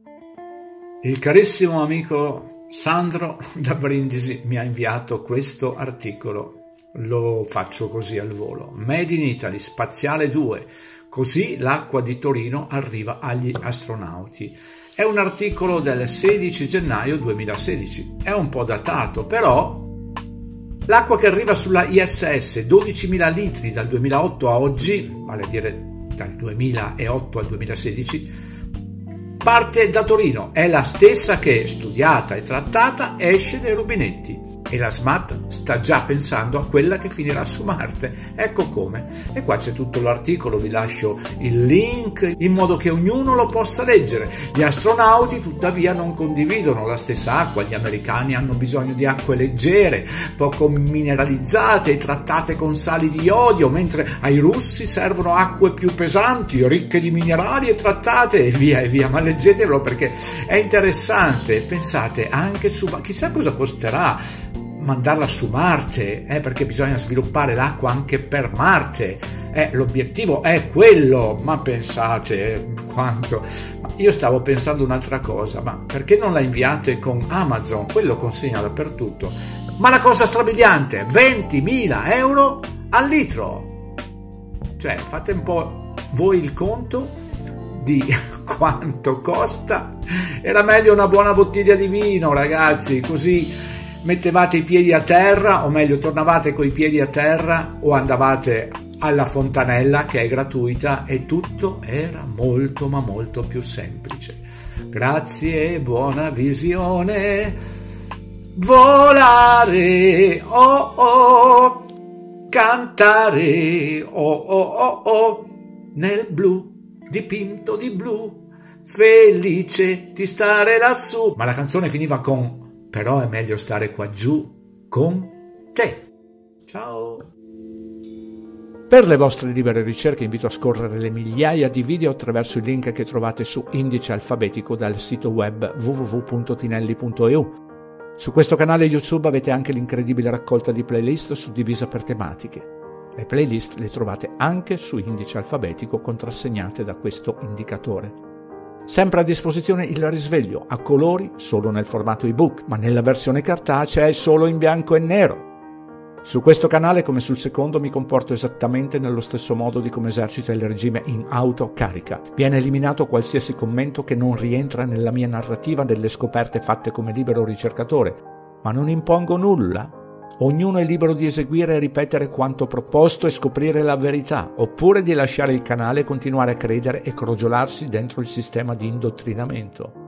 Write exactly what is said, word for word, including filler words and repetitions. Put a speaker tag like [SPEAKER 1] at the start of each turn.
[SPEAKER 1] Il carissimo amico Sandro da Brindisi mi ha inviato questo articolo, lo faccio così al volo. Made in Italy, Spaziale due, così l'acqua di Torino arriva agli astronauti. È un articolo del sedici gennaio duemilasedici, è un po' datato, però l'acqua che arriva sulla I S S, dodicimila litri dal duemilaotto a oggi, vale a dire dal duemilaotto al duemilasedici, parte da Torino, è la stessa che, studiata e trattata, esce dai rubinetti. E la S M A T sta già pensando a quella che finirà su Marte. Ecco come. E qua c'è tutto l'articolo, vi lascio il link in modo che ognuno lo possa leggere. Gli astronauti tuttavia non condividono la stessa acqua, gli americani hanno bisogno di acque leggere, poco mineralizzate e trattate con sali di iodio, mentre ai russi servono acque più pesanti, ricche di minerali e trattate, e via e via. Ma leggetelo perché è interessante. Pensate anche su, chissà cosa costerà mandarla su Marte, eh, perché bisogna sviluppare l'acqua anche per Marte, eh, l'obiettivo è quello, ma pensate quanto. Io stavo pensando un'altra cosa, ma perché non la inviate con Amazon? Quello consegna dappertutto. Ma la cosa strabiliante, ventimila euro al litro, cioè fate un po' voi il conto di quanto costa. Era meglio una buona bottiglia di vino, ragazzi, così mettevate i piedi a terra, o meglio tornavate coi piedi a terra o andavate alla fontanella che è gratuita e tutto era molto ma molto più semplice. Grazie e buona visione. Volare, oh oh, cantare, oh oh oh oh, nel blu, dipinto di blu, felice di stare lassù. Ma la canzone finiva con però è meglio stare qua giù con te. Ciao. Per le vostre libere ricerche invito a scorrere le migliaia di video attraverso il link che trovate su Indice Alfabetico dal sito web w w w punto tinelli punto e u. Su questo canale YouTube avete anche l'incredibile raccolta di playlist suddivisa per tematiche. Le playlist le trovate anche su Indice Alfabetico contrassegnate da questo indicatore. Sempre a disposizione il risveglio a colori solo nel formato ebook, ma nella versione cartacea è solo in bianco e nero. Su questo canale, come sul secondo, mi comporto esattamente nello stesso modo di come esercita il regime in autocarica. Viene eliminato qualsiasi commento che non rientra nella mia narrativa delle scoperte fatte come libero ricercatore, ma non impongo nulla. Ognuno è libero di eseguire e ripetere quanto proposto e scoprire la verità, oppure di lasciare il canale e continuare a credere e crogiolarsi dentro il sistema di indottrinamento.